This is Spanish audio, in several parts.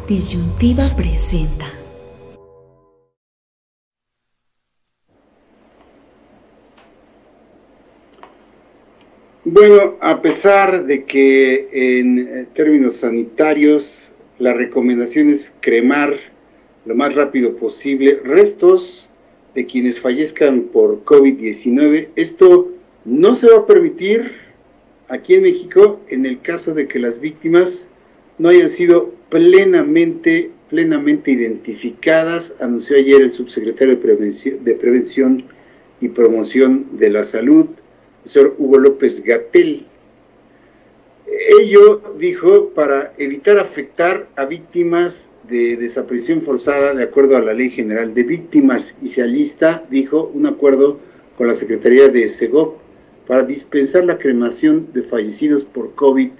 Disyuntiva presenta. Bueno, a pesar de que en términos sanitarios la recomendación es cremar lo más rápido posible restos de quienes fallezcan por COVID-19, esto no se va a permitir aquí en México en el caso de que las víctimas no hayan sido plenamente identificadas, anunció ayer el subsecretario de Prevención y Promoción de la Salud, el señor Hugo López-Gatell. Ello, dijo, para evitar afectar a víctimas de desaparición forzada de acuerdo a la Ley General de Víctimas, y se alista, dijo, un acuerdo con la Secretaría de Segov para dispensar la cremación de fallecidos por COVID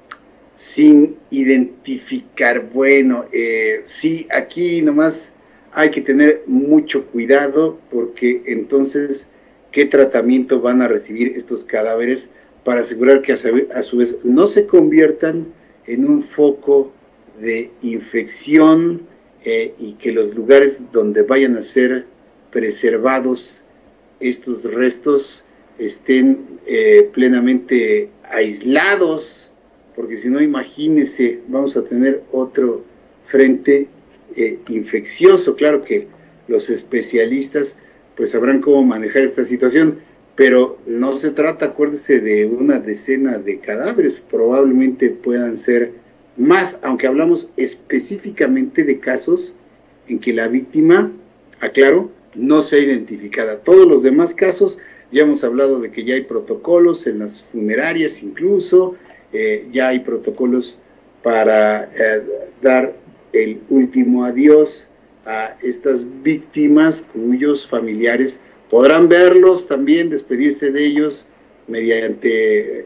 sin identificar. Bueno, sí, aquí nomás hay que tener mucho cuidado, porque entonces, ¿qué tratamiento van a recibir estos cadáveres para asegurar que a su vez no se conviertan en un foco de infección y que los lugares donde vayan a ser preservados estos restos estén plenamente aislados? Porque si no, imagínense, vamos a tener otro frente infeccioso. Claro que los especialistas pues sabrán cómo manejar esta situación, pero no se trata, acuérdese, de una decena de cadáveres, probablemente puedan ser más, aunque hablamos específicamente de casos en que la víctima, aclaro, no sea identificada. Todos los demás casos, ya hemos hablado de que ya hay protocolos en las funerarias incluso, ya hay protocolos para dar el último adiós a estas víctimas, cuyos familiares podrán verlos también, despedirse de ellos mediante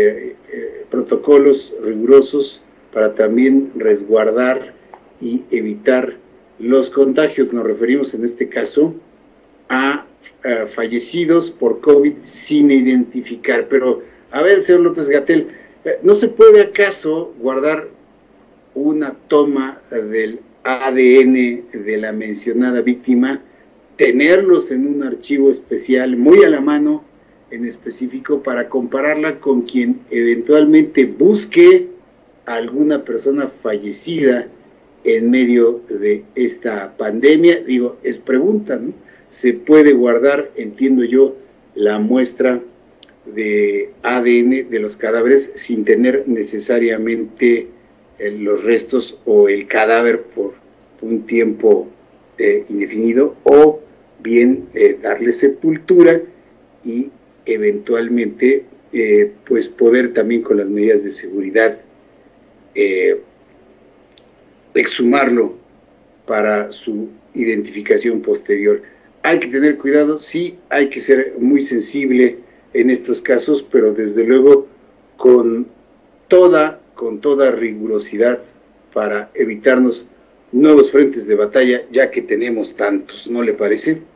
protocolos rigurosos para también resguardar y evitar los contagios. Nos referimos en este caso a fallecidos por COVID sin identificar. Pero, a ver, señor López-Gatell, ¿no se puede acaso guardar una toma del ADN de la mencionada víctima, tenerlos en un archivo especial muy a la mano, en específico, para compararla con quien eventualmente busque a alguna persona fallecida en medio de esta pandemia? Digo, es pregunta, ¿no? ¿Se puede guardar, entiendo yo, la muestra de ADN de los cadáveres sin tener necesariamente los restos o el cadáver por un tiempo indefinido, o bien darle sepultura y eventualmente pues poder también con las medidas de seguridad exhumarlo para su identificación posterior? Hay que tener cuidado, sí, hay que ser muy sensible en estos casos, pero desde luego con toda rigurosidad para evitarnos nuevos frentes de batalla, ya que tenemos tantos, ¿no le parece?